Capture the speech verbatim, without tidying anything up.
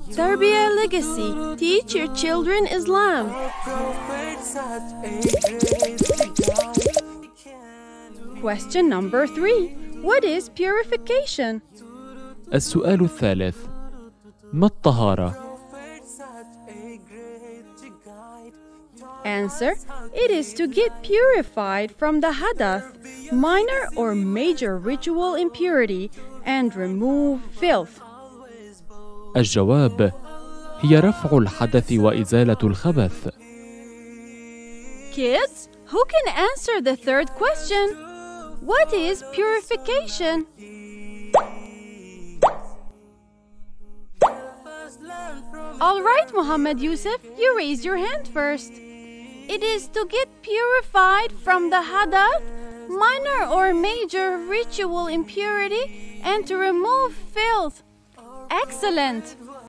Tarbiya legacy. Teach your children Islam. Question number three. What is purification? السؤال الثالث: ما الطهارة؟ Answer. It is to get purified from the hadath, minor or major ritual impurity, and remove filth. الجواب: هي رفع الحدث وإزالة الخبث. Kids, who can answer the third question? What is purification? All right, Muhammad Yusuf, you raised your hand first. It is to get purified from the hadath, minor or major ritual impurity, and to remove filth. Excellent!